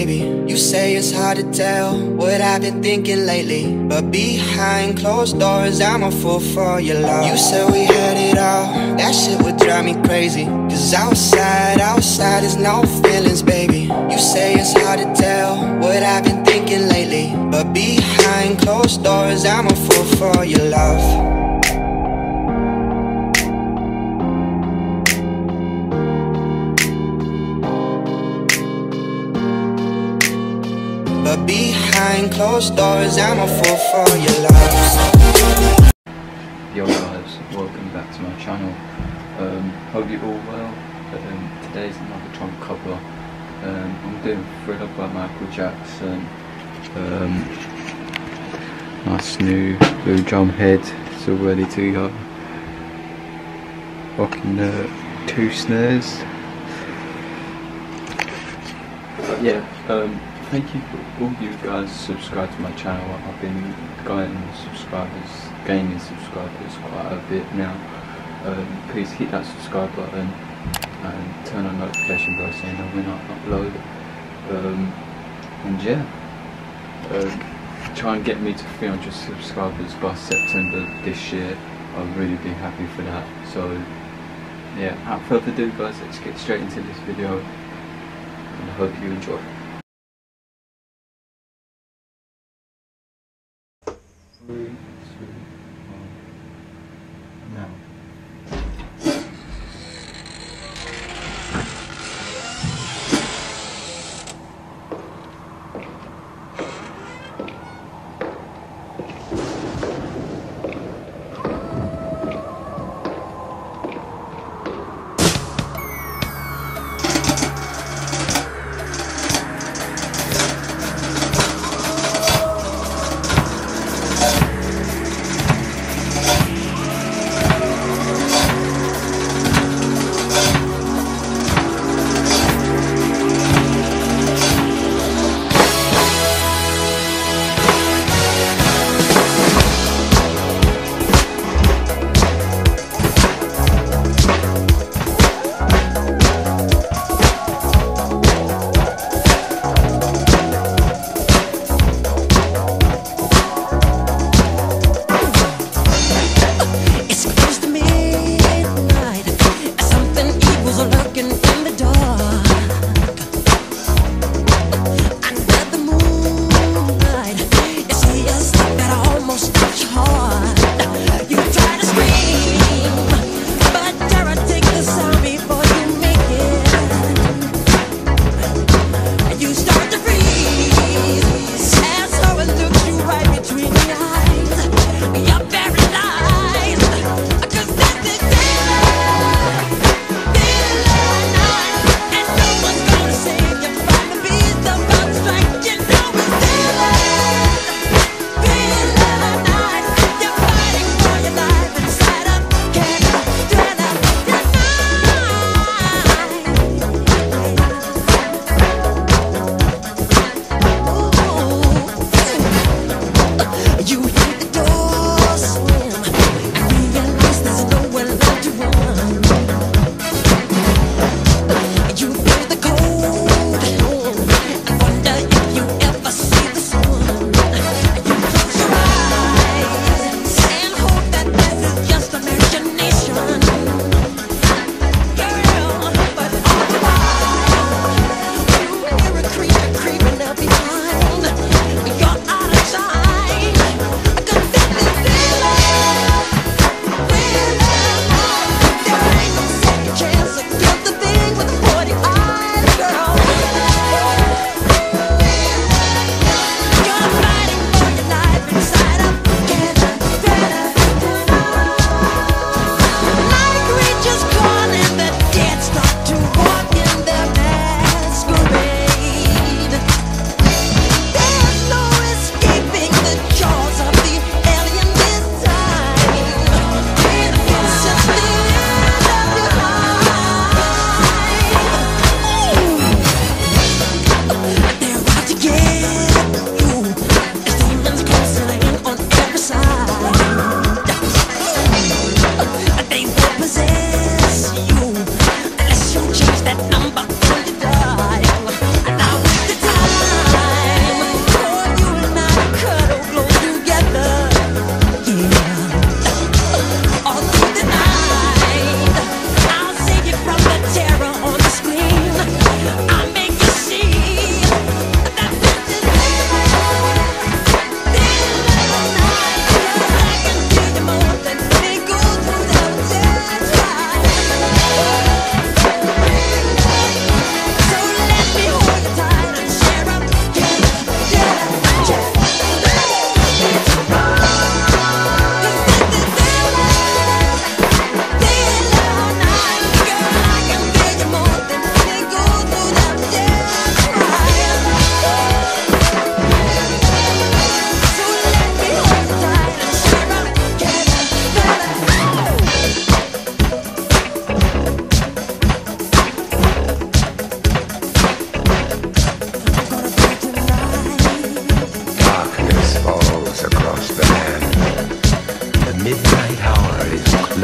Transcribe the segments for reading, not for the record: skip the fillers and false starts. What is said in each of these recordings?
baby. You say it's hard to tell what I've been thinking lately, but behind closed doors I'm a fool for your love. You said we had it all, that shit would drive me crazy. Cause outside is no feelings, baby. You say it's hard to tell what I've been thinking lately, but behind closed doors I'm a fool for your love. But behind closed doors I'm a fool for your love. Yo guys, welcome back to my channel. Hope you're all well. Today's another Trump cover. I'm doing Thriller by Michael Jackson. Nice new blue drum head, still ready to go. Rocking the 2 snares. Yeah, thank you for all you guys subscribe to my channel. I've been gaining subscribers quite a bit now. Please hit that subscribe button and turn on notification bell saying when I upload. And yeah, try and get me to 300 subscribers by September this year. I'll really be happy for that. So yeah, without further ado guys, let's get straight into this video and I hope you enjoy. Now.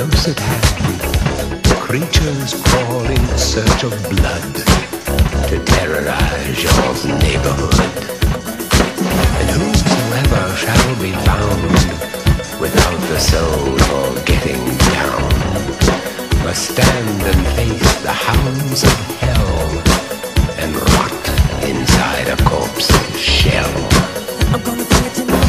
close at hand, creatures crawl in search of blood to terrorize your neighborhood. And whosoever shall be found without the soul for getting down must stand and face the hounds of hell and rot inside a corpse's shell. I'm gonna bring it to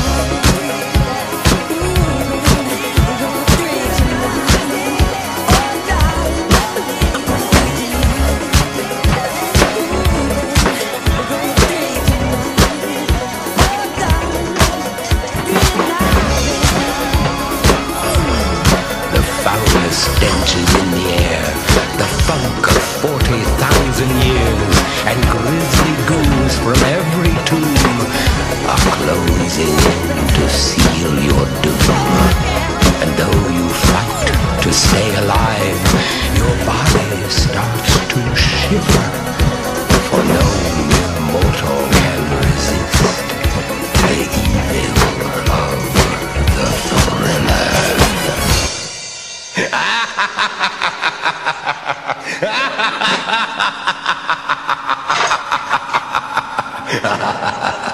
stenches in the air, the funk of 40,000 years, and grisly ghouls from every tomb are closing in to seal your doom. And though you fight to stay alive, your body starts to shiver, for no mortal can resist the evil of the thriller. Ha ha ha ha!